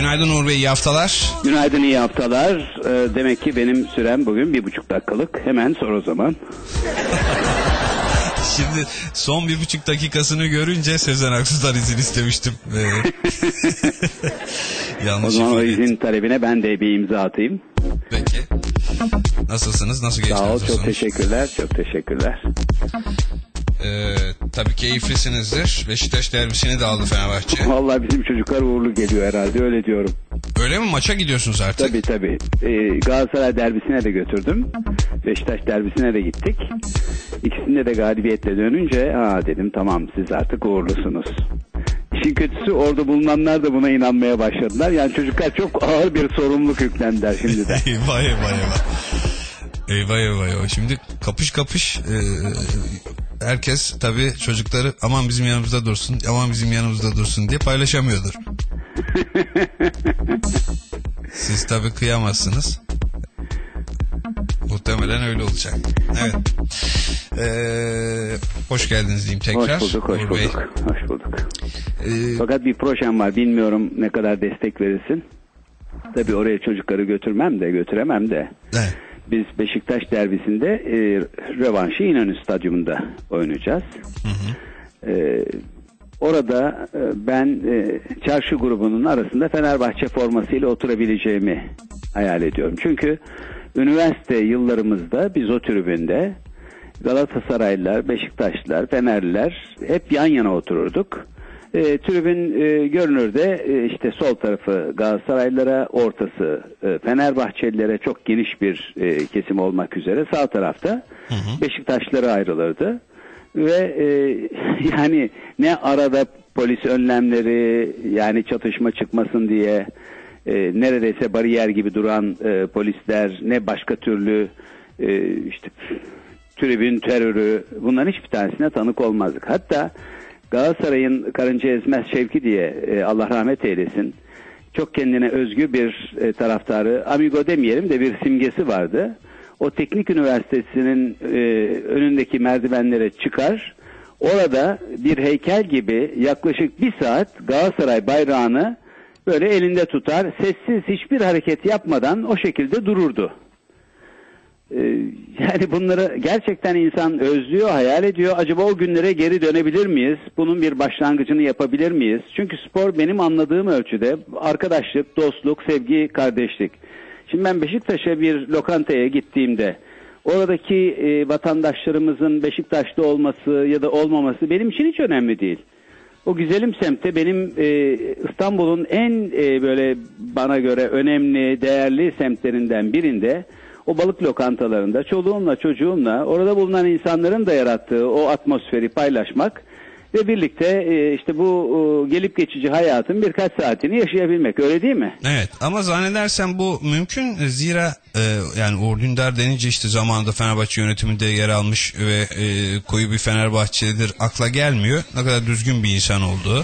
Günaydın Uğur Bey, iyi haftalar. Günaydın, iyi haftalar. Demek ki benim sürem bugün 1,5 dakikalık. Hemen sor o zaman. Şimdi son 1,5 dakikasını görünce Sezen Aksu'dan izin istemiştim. Yanlış. O zaman o izin talebine ben de bir imza atayım. Peki. Nasılsınız? Nasıl geçti? Sağ ol, çok teşekkürler. Çok teşekkürler. Tabii keyiflisinizdir. Beşiktaş derbisini de aldı Fenerbahçe. Vallahi bizim çocuklar uğurlu geliyor herhalde, öyle diyorum. Öyle mi? Maça gidiyorsunuz artık. Tabii. Galatasaray derbisine de götürdüm. Beşiktaş derbisine de gittik. İkisinde de galibiyetle dönünce dedim tamam, siz artık uğurlusunuz. İşin kötüsü orada bulunanlar da buna inanmaya başladılar. Yani çocuklar çok ağır bir sorumluluk yüklendiler şimdiden. Eyvah. Şimdi kapış herkes tabii çocukları aman bizim yanımızda dursun diye paylaşamıyordur. Siz tabii kıyamazsınız. Muhtemelen öyle olacak. Evet. Hoş geldiniz diyeyim tekrar. Hoş bulduk. Fakat bir projem var. Bilmiyorum ne kadar destek verirsin. Tabii oraya çocukları götüremem de. Evet. Biz Beşiktaş derbisinde rövanşı İnönü Stadyumunda oynayacağız. Orada ben çarşı grubunun arasında Fenerbahçe formasıyla oturabileceğimi hayal ediyorum. Çünkü üniversite yıllarımızda biz o tribünde Galatasaraylılar, Beşiktaşlılar, Fenerliler hep yan yana otururduk. Tribün görünürde işte sol tarafı Galatasaraylılara, ortası Fenerbahçelilere, çok geniş bir kesim olmak üzere sağ tarafta Beşiktaşlılara ayrılırdı. Ve yani ne arada polis önlemleri, yani çatışma çıkmasın diye neredeyse bariyer gibi duran polisler, ne başka türlü işte tribün terörü, bunların hiçbir tanesine tanık olmazdık. Hatta Galatasaray'ın Karınca Ezmez Şevki diye Allah rahmet eylesin, çok kendine özgü bir taraftarı, amigo demeyelim de bir simgesi vardı. O teknik üniversitesinin önündeki merdivenlere çıkar, orada bir heykel gibi yaklaşık 1 saat Galatasaray bayrağını böyle elinde tutar, sessiz, hiçbir hareket yapmadan o şekilde dururdu. Yani bunları gerçekten insan özlüyor, hayal ediyor. Acaba o günlere geri dönebilir miyiz? Bunun bir başlangıcını yapabilir miyiz? Çünkü spor benim anladığım ölçüde arkadaşlık, dostluk, sevgi, kardeşlik. Şimdi ben Beşiktaş'a bir lokantaya gittiğimde oradaki vatandaşlarımızın Beşiktaşlı olması ya da olmaması benim için hiç önemli değil. O güzelim semtte, benim İstanbul'un en böyle bana göre önemli, değerli semtlerinden birinde, o balık lokantalarında çoluğumla çocuğumla orada bulunan insanların da yarattığı o atmosferi paylaşmak ve birlikte işte bu gelip geçici hayatın birkaç saatini yaşayabilmek, öyle değil mi? Evet, ama zannedersem bu mümkün. Zira yani Uğur Dündar denince işte zamanında Fenerbahçe yönetiminde yer almış ve koyu bir Fenerbahçelidir, akla gelmiyor ne kadar düzgün bir insan olduğu.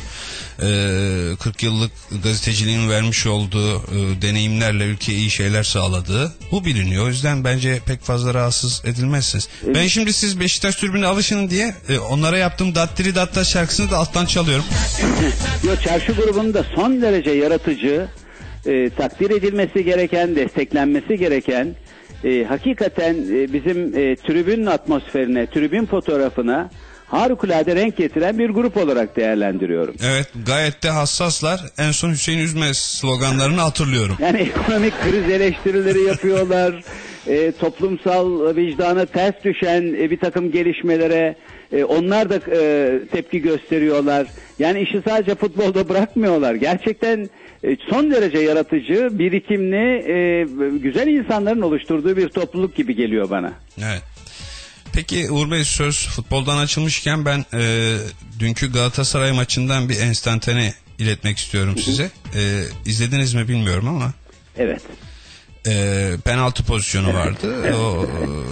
40 yıllık gazeteciliğin vermiş olduğu deneyimlerle ülkeye iyi şeyler sağladığı, bu biliniyor. O yüzden bence pek fazla rahatsız edilmezsiniz. Ben şimdi siz Beşiktaş tribüne alışın diye onlara yaptığım Dattiri Datta şarkısını da alttan çalıyorum. Çarşı grubunun da son derece yaratıcı, takdir edilmesi gereken, desteklenmesi gereken, hakikaten bizim tribün atmosferine, tribün fotoğrafına harikulade renk getiren bir grup olarak değerlendiriyorum. Evet, gayet de hassaslar. En son Hüseyin Üzmez sloganlarını hatırlıyorum. Yani ekonomik kriz eleştirileri yapıyorlar. Toplumsal vicdana ters düşen bir takım gelişmelere onlar da tepki gösteriyorlar. Yani işi sadece futbolda bırakmıyorlar. Gerçekten son derece yaratıcı, birikimli, güzel insanların oluşturduğu bir topluluk gibi geliyor bana. Evet. Peki Uğur Bey, söz futboldan açılmışken ben dünkü Galatasaray maçından bir enstantane iletmek istiyorum size. İzlediniz mi bilmiyorum ama. Evet. Penaltı pozisyonu vardı. Evet. O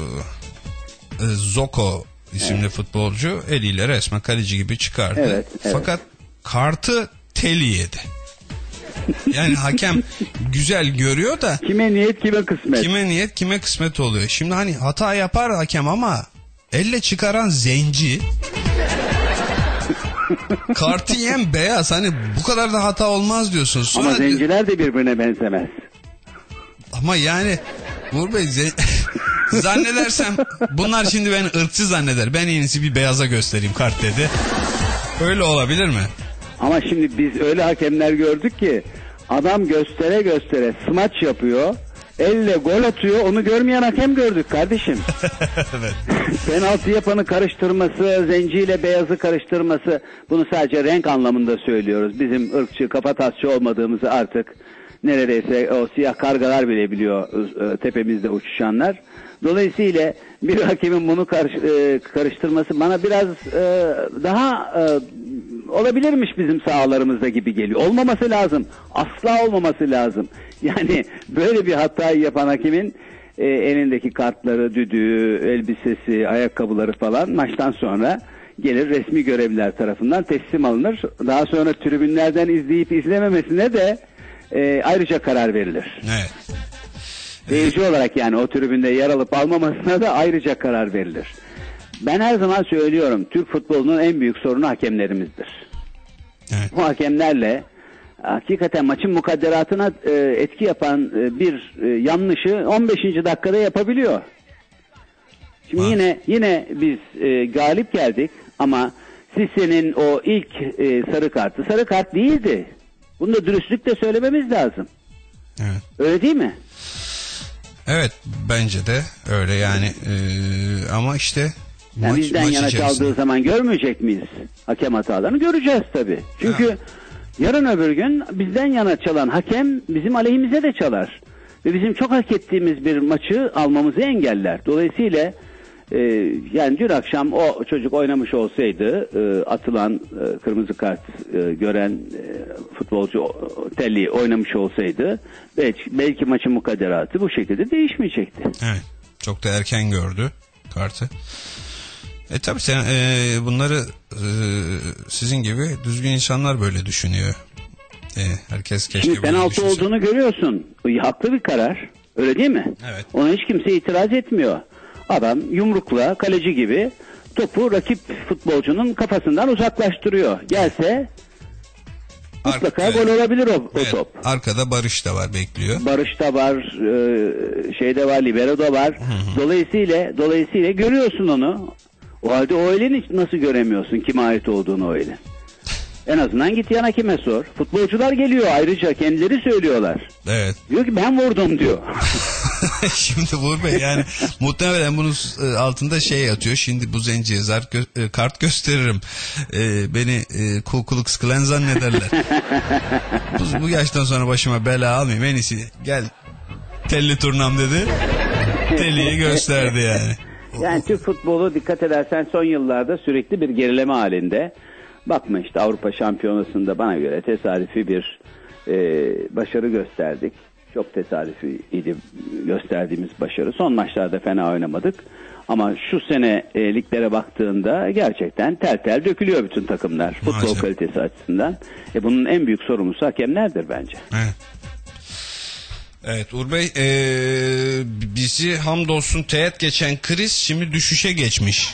Zoko isimli futbolcu eliyle resmen kaleci gibi çıkardı. Evet. Fakat kartı teli yedi. Yani hakem güzel görüyor da kime niyet kime kısmet. Kime niyet kime kısmet oluyor. Şimdi hani hata yapar hakem ama elle çıkaran zenci Kartı yiyen beyaz, hani bu kadar da hata olmaz diyorsun. Sonra... Ama zenciler de birbirine benzemez. Ama yani Uğur Bey zannedersem bunlar şimdi beni ırkçı zanneder. Ben en iyisi bir beyaza göstereyim kart dedi. Öyle olabilir mi? Ama şimdi biz öyle hakemler gördük ki adam göstere göstere smaç yapıyor. Elle gol atıyor, onu görmeyen hakem gördük kardeşim. Evet. Penaltı yapanı karıştırması, zenciyle beyazı karıştırması, bunu sadece renk anlamında söylüyoruz. Bizim ırkçı, kafatasçı olmadığımızı artık neredeyse o siyah kargalar bile biliyor, tepemizde uçuşanlar. Dolayısıyla bir hakemin bunu karıştırması bana biraz daha olabilirmiş bizim sahalarımızda gibi geliyor. Olmaması lazım. Asla olmaması lazım. Yani böyle bir hatayı yapan hakemin elindeki kartları, düdüğü, elbisesi, ayakkabıları falan maçtan sonra gelir resmi görevliler tarafından teslim alınır. Daha sonra tribünlerden izleyip izlememesine de ayrıca karar verilir. Evet. Seyirci olarak yani o tribünde yer alıp almamasına da ayrıca karar verilir. Ben her zaman söylüyorum, Türk futbolunun en büyük sorunu hakemlerimizdir. Evet. Bu hakemlerle hakikaten maçın mukadderatına etki yapan bir yanlışı 15. dakikada yapabiliyor. Şimdi yine biz galip geldik ama Sisse'nin o ilk sarı kart değildi. Bunu da dürüstlükle söylememiz lazım. Evet. Öyle değil mi? Evet, bence de öyle yani, ama işte yani bizden yana çaldığı zaman görmeyecek miyiz hakem hatalarını? Göreceğiz tabii. Çünkü yarın öbür gün bizden yana çalan hakem bizim aleyhimize de çalar. Ve bizim çok hak ettiğimiz bir maçı almamızı engeller. Dolayısıyla yani dün akşam o çocuk oynamış olsaydı, atılan kırmızı kart gören futbolcu Telli oynamış olsaydı belki maçın mukadderatı bu şekilde değişmeyecekti. Evet. Çok da erken gördü kartı. Tabii sen bunları sizin gibi düzgün insanlar böyle düşünüyor. Herkes keşke şimdi penaltı düşünse. olduğunu görüyorsun. Haklı bir karar. Öyle değil mi? Evet. Ona hiç kimse itiraz etmiyor. Adam yumrukla kaleci gibi topu rakip futbolcunun kafasından uzaklaştırıyor. Gelse mutlaka gol olabilir o top. Arkada Barış da var, bekliyor. Barış da var, şeyde var, libero da var. Dolayısıyla görüyorsun onu. O halde o elini nasıl göremiyorsun, kime ait olduğunu o elin? En azından git yan hakeme sor. Futbolcular geliyor ayrıca, kendileri söylüyorlar. Evet. Diyor ki ben vurdum diyor. Şimdi Uğur Bey yani muhtemelen bunun altında şey yatıyor. Şimdi bu zenciye kart gösteririm. Beni Ku Klux Klan zannederler. bu yaştan sonra başıma bela almayayım. En iyisi gel telli turnam dedi. Telliyi gösterdi yani. Yani Türk futbolu dikkat edersen son yıllarda sürekli bir gerileme halinde. Bakma işte Avrupa Şampiyonası'nda bana göre tesadüfi bir başarı gösterdik. Çok tesadüfiydi gösterdiğimiz başarı. Son maçlarda fena oynamadık. Ama şu sene liglere baktığında gerçekten tel tel dökülüyor bütün takımlar. Futbol kalitesi açısından. Bunun en büyük sorumlusu hakemlerdir bence. Evet. Evet Uğur Bey, bizi hamdolsun teğet geçen kriz şimdi düşüşe geçmiş.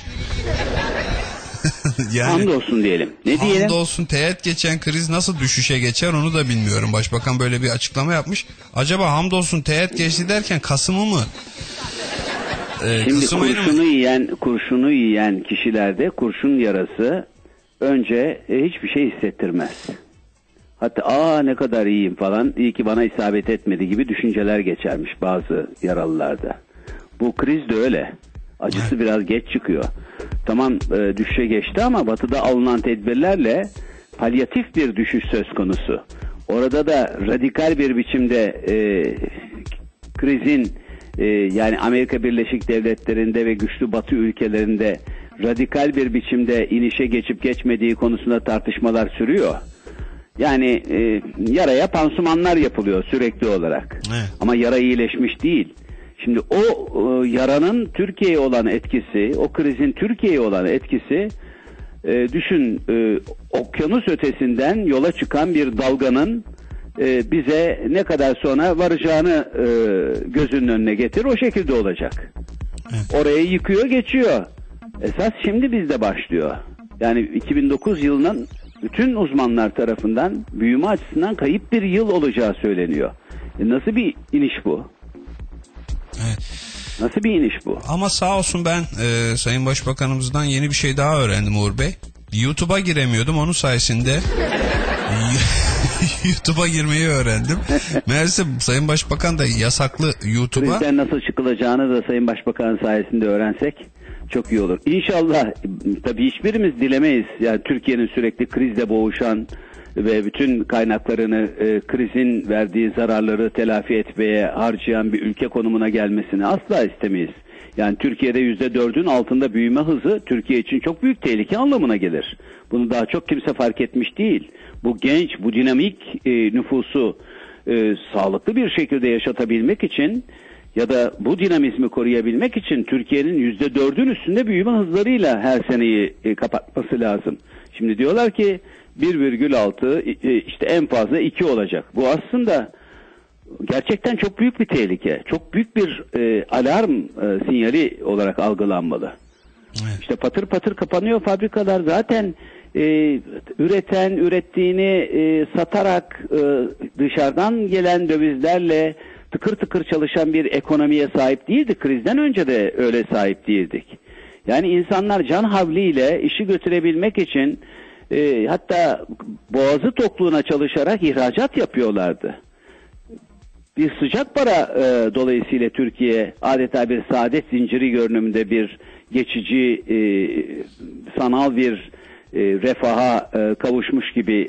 Yani, hamdolsun diyelim. Ne diyelim? Hamdolsun teğet geçen kriz nasıl düşüşe geçer onu da bilmiyorum. Başbakan böyle bir açıklama yapmış. Acaba hamdolsun teğet geçti derken Kasım'ı mı? Şimdi kurşunu yiyen kişilerde kurşun yarası önce hiçbir şey hissettirmez. Hatta ne kadar iyiyim falan, iyi ki bana isabet etmedi gibi düşünceler geçermiş bazı yaralılarda. Bu kriz de öyle. Acısı biraz geç çıkıyor. Tamam, düşüşe geçti ama Batı'da alınan tedbirlerle palyatif bir düşüş söz konusu. Orada da radikal bir biçimde krizin yani Amerika Birleşik Devletleri'nde ve güçlü Batı ülkelerinde radikal bir biçimde inişe geçip geçmediği konusunda tartışmalar sürüyor. Yani yaraya pansumanlar yapılıyor sürekli olarak. Evet. Ama yara iyileşmiş değil. Şimdi o yaranın Türkiye'ye olan etkisi, o krizin Türkiye'ye olan etkisi, düşün, okyanus ötesinden yola çıkan bir dalganın bize ne kadar sonra varacağını gözünün önüne getir, o şekilde olacak. Evet. Orayı yıkıyor, geçiyor. Esas şimdi bizde başlıyor. Yani 2009 yılının bütün uzmanlar tarafından büyüme açısından kayıp bir yıl olacağı söyleniyor. Nasıl bir iniş bu? Evet. Nasıl bir iniş bu? Ama sağ olsun ben Sayın Başbakanımızdan yeni bir şey daha öğrendim Uğur Bey. YouTube'a giremiyordum, onun sayesinde YouTube'a girmeyi öğrendim. Meğerse Sayın Başbakan da yasaklı YouTube'a. Krizden nasıl çıkılacağını da Sayın Başbakan sayesinde öğrensek çok iyi olur. İnşallah, tabii hiçbirimiz dilemeyiz. Yani Türkiye'nin sürekli krizle boğuşan ve bütün kaynaklarını krizin verdiği zararları telafi etmeye harcayan bir ülke konumuna gelmesini asla istemeyiz. Yani Türkiye'de %4'ün altında büyüme hızı Türkiye için çok büyük tehlike anlamına gelir. Bunu daha çok kimse fark etmiş değil. Bu genç, bu dinamik nüfusu sağlıklı bir şekilde yaşatabilmek için ya da bu dinamizmi koruyabilmek için Türkiye'nin %4'ün üstünde büyüme hızlarıyla her seneyi kapatması lazım. Şimdi diyorlar ki 1,6 işte en fazla 2 olacak. Bu aslında gerçekten çok büyük bir tehlike. Çok büyük bir alarm sinyali olarak algılanmalı. Evet. İşte patır patır kapanıyor fabrikalar. Zaten üreten, ürettiğini satarak dışarıdan gelen dövizlerle tıkır tıkır çalışan bir ekonomiye sahip değildik. Krizden önce de öyle sahip değildik. Yani insanlar can havliyle işi götürebilmek için hatta boğazı tokluğuna çalışarak ihracat yapıyorlardı. Bir sıcak para dolayısıyla Türkiye adeta bir saadet zinciri görünümünde bir geçici sanal bir refaha kavuşmuş gibi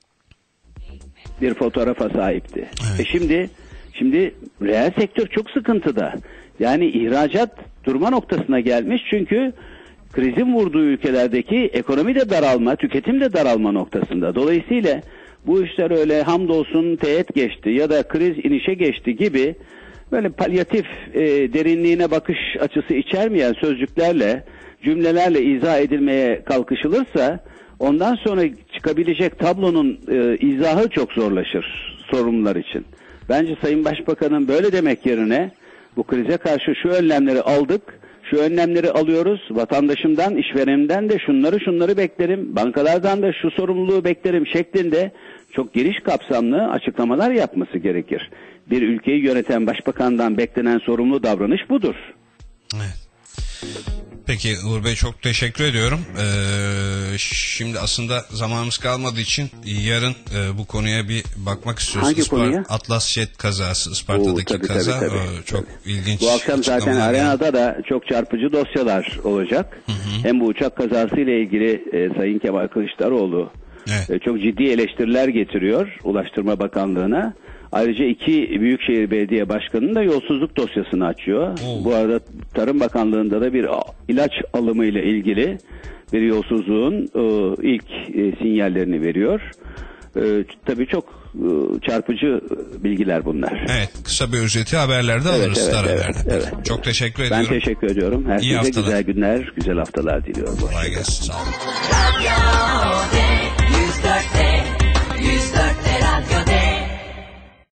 bir fotoğrafa sahipti. Evet. Şimdi reel sektör çok sıkıntıda. Yani ihracat durma noktasına gelmiş çünkü krizin vurduğu ülkelerdeki ekonomi de daralma, tüketim de daralma noktasında. Dolayısıyla bu işler öyle hamdolsun teğet geçti ya da kriz inişe geçti gibi böyle palyatif derinliğine bakış açısı içermeyen sözcüklerle, cümlelerle izah edilmeye kalkışılırsa ondan sonra çıkabilecek tablonun izahı çok zorlaşır sorumlular için. Bence Sayın Başbakan'ın böyle demek yerine bu krize karşı şu önlemleri aldık, şu önlemleri alıyoruz, vatandaşımdan, işverenimden de şunları beklerim, bankalardan da şu sorumluluğu beklerim şeklinde çok geniş kapsamlı açıklamalar yapması gerekir. Bir ülkeyi yöneten başbakandan beklenen sorumlu davranış budur. Evet. Peki Uğur Bey, çok teşekkür ediyorum. Şimdi aslında zamanımız kalmadığı için yarın bu konuya bir bakmak istiyoruz. Hangi konuya? Atlas Jet kazası, Isparta'daki kaza. Tabii. Çok ilginç. Bu akşam zaten arenada da çok çarpıcı dosyalar olacak. Hı. Hem bu uçak kazası ile ilgili Sayın Kemal Kılıçdaroğlu çok ciddi eleştiriler getiriyor Ulaştırma Bakanlığı'na. Ayrıca 2 Büyükşehir Belediye Başkanı'nın da yolsuzluk dosyasını açıyor. Bu arada Tarım Bakanlığı'nda da bir ilaç alımı ile ilgili bir yolsuzluğun ilk sinyallerini veriyor. Tabii çok çarpıcı bilgiler bunlar. Evet, kısa bir özeti haberlerde alırız. Evet. Çok teşekkür ediyorum. Ben teşekkür ediyorum. Herkese güzel günler, güzel haftalar diliyorum. Kolay gelsin. Sağ olun.